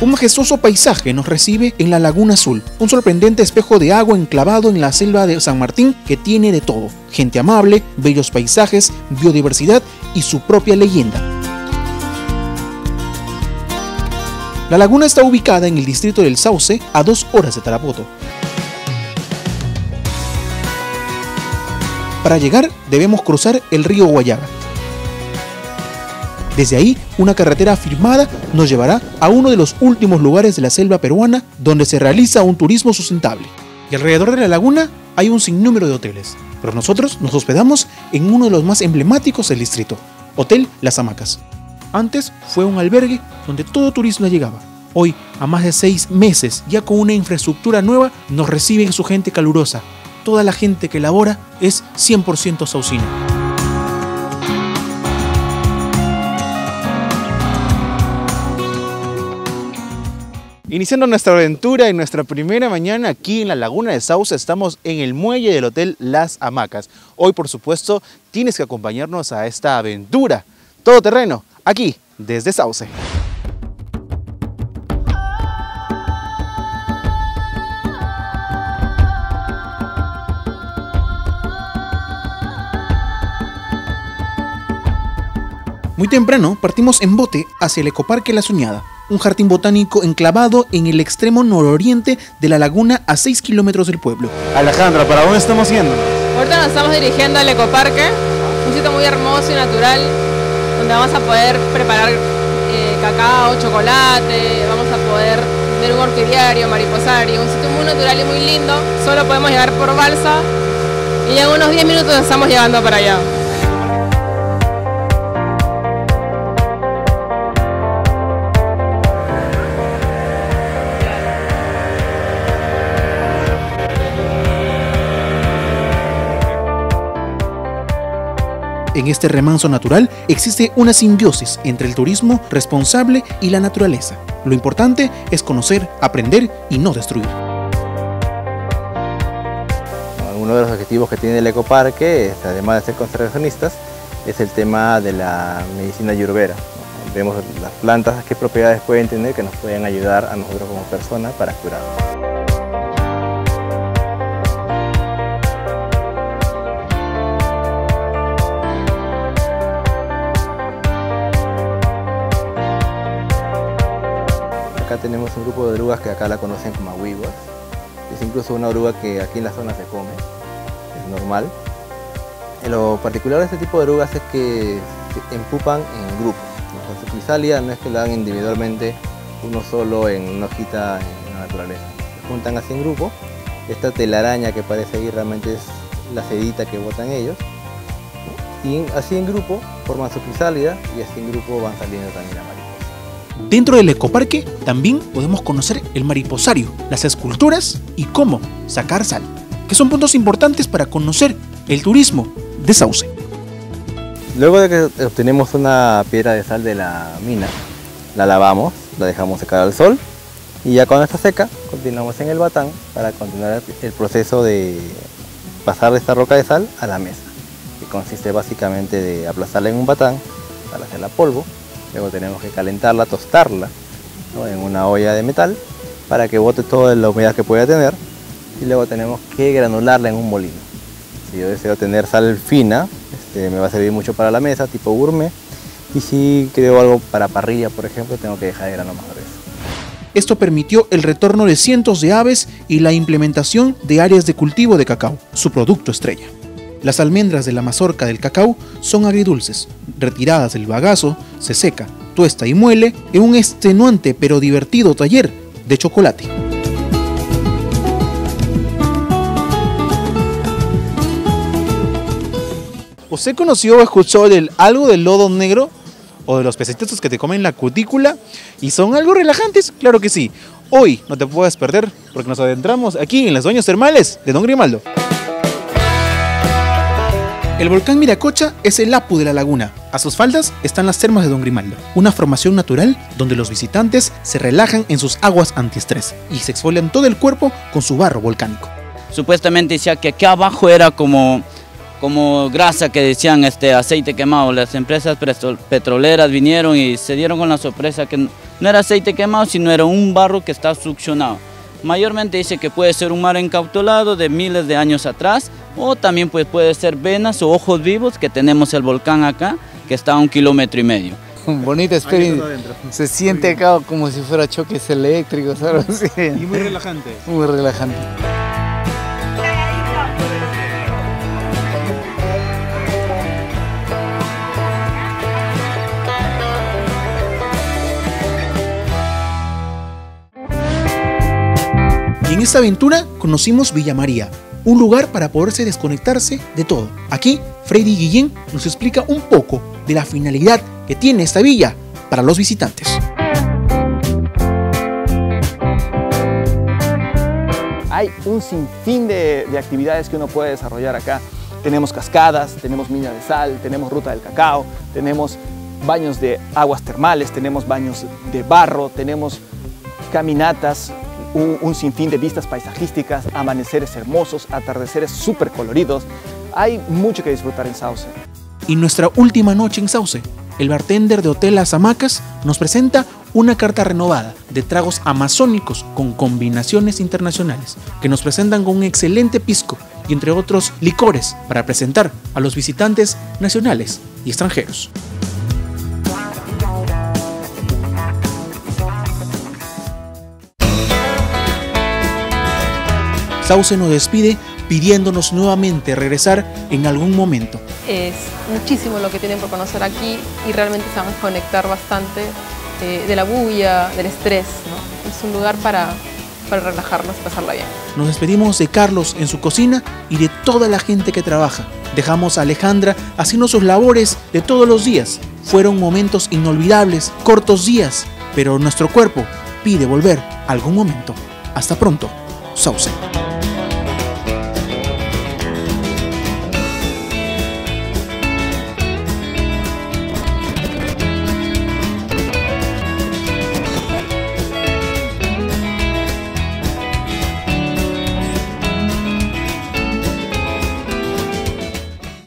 Un majestuoso paisaje nos recibe en la Laguna Azul, un sorprendente espejo de agua enclavado en la selva de San Martín que tiene de todo: gente amable, bellos paisajes, biodiversidad y su propia leyenda. La laguna está ubicada en el distrito del Sauce, a 2 horas de Tarapoto. Para llegar debemos cruzar el río Guayaga. Desde ahí, una carretera afirmada nos llevará a uno de los últimos lugares de la selva peruana donde se realiza un turismo sustentable. Y alrededor de la laguna hay un sinnúmero de hoteles, pero nosotros nos hospedamos en uno de los más emblemáticos del distrito, Hotel Las Hamacas. Antes fue un albergue donde todo turista llegaba. Hoy, a más de 6 meses, ya con una infraestructura nueva, nos reciben su gente calurosa. Toda la gente que labora es 100% saucina. Iniciando nuestra aventura en nuestra primera mañana aquí en la Laguna de Sauce, estamos en el muelle del Hotel Las Hamacas. Hoy, por supuesto, tienes que acompañarnos a esta aventura todoterreno, aquí, desde Sauce. Muy temprano partimos en bote hacia el Ecoparque La Soñada, un jardín botánico enclavado en el extremo nororiente de la laguna a 6 kilómetros del pueblo. Alejandra, ¿para dónde estamos yendo? Ahorita nos estamos dirigiendo al Ecoparque, un sitio muy hermoso y natural, donde vamos a poder preparar cacao, chocolate, vamos a poder ver un orquidiario, mariposario, un sitio muy natural y muy lindo. Solo podemos llegar por balsa y en unos 10 minutos estamos llegando para allá. En este remanso natural existe una simbiosis entre el turismo responsable y la naturaleza. Lo importante es conocer, aprender y no destruir. Uno de los objetivos que tiene el ecoparque, además de ser conservacionistas, es el tema de la medicina ayurveda. Vemos las plantas, qué propiedades pueden tener que nos pueden ayudar a nosotros como personas para curar. Acá tenemos un grupo de orugas que acá la conocen como ahuiguas. Es incluso una oruga que aquí en la zona se come, es normal. Lo particular de este tipo de orugas es que se empupan en grupo. Con su crisalia no es que la hagan individualmente, uno solo en una hojita en la naturaleza. Se juntan así en grupo. Esta telaraña que parece ahí realmente es la sedita que botan ellos. Y así en grupo forman su crisálida y así en grupo van saliendo también la mariposa. Dentro del ecoparque también podemos conocer el mariposario, las esculturas y cómo sacar sal, que son puntos importantes para conocer el turismo de Sauce. Luego de que obtenemos una piedra de sal de la mina, la lavamos, la dejamos secar al sol y ya cuando está seca continuamos en el batán para continuar el proceso de pasar de esta roca de sal a la mesa, que consiste básicamente de aplastarla en un batán para hacerla polvo. Luego tenemos que calentarla, tostarla, ¿no?, en una olla de metal para que bote toda la humedad que pueda tener y luego tenemos que granularla en un molino. Si yo deseo tener sal fina, me va a servir mucho para la mesa, tipo gourmet, y si creo algo para parrilla, por ejemplo, tengo que dejar el grano más grueso. Esto permitió el retorno de cientos de aves y la implementación de áreas de cultivo de cacao, su producto estrella. Las almendras de la mazorca del cacao son agridulces. Retiradas del bagazo, se seca, tuesta y muele en un extenuante pero divertido taller de chocolate. ¿Usted conoció o escuchó algo del lodo negro o de los pececitos que te comen la cutícula y son algo relajantes? Claro que sí. Hoy no te puedes perder porque nos adentramos aquí en las baños termales de Don Grimaldo. El volcán Miracocha es el apu de la laguna. A sus faldas están las termas de Don Grimaldo, una formación natural donde los visitantes se relajan en sus aguas antiestrés y se exfolian todo el cuerpo con su barro volcánico. Supuestamente decía que aquí abajo era como grasa, que decían aceite quemado. Las empresas petroleras vinieron y se dieron con la sorpresa que no era aceite quemado, sino era un barro que está succionado. Mayormente dice que puede ser un mar encautelado de miles de años atrás, o también pues puede ser venas o ojos vivos, que tenemos el volcán acá, que está a 1,5 kilómetros. Bonita experiencia. Se siente acá como si fuera choques eléctricos, algo así. Y muy relajante. Muy relajante. Y en esta aventura conocimos Villa María, un lugar para poderse desconectarse de todo. Aquí, Freddy Guillén nos explica un poco de la finalidad que tiene esta villa para los visitantes. Hay un sinfín de actividades que uno puede desarrollar acá. Tenemos cascadas, tenemos mina de sal, tenemos ruta del cacao, tenemos baños de aguas termales, tenemos baños de barro, tenemos caminatas, un sinfín de vistas paisajísticas, amaneceres hermosos, atardeceres súper coloridos. Hay mucho que disfrutar en Sauce. Y nuestra última noche en Sauce, el bartender de Hotel Las Hamacas nos presenta una carta renovada de tragos amazónicos con combinaciones internacionales que nos presentan con un excelente pisco y entre otros licores para presentar a los visitantes nacionales y extranjeros. Sauce nos despide pidiéndonos nuevamente regresar en algún momento. Es muchísimo lo que tienen por conocer aquí y realmente se van a conectar bastante de la bulla, del estrés, ¿no? Es un lugar para relajarnos y pasarla bien. Nos despedimos de Carlos en su cocina y de toda la gente que trabaja. Dejamos a Alejandra haciendo sus labores de todos los días. Fueron momentos inolvidables, cortos días, pero nuestro cuerpo pide volver algún momento. Hasta pronto, Sauce.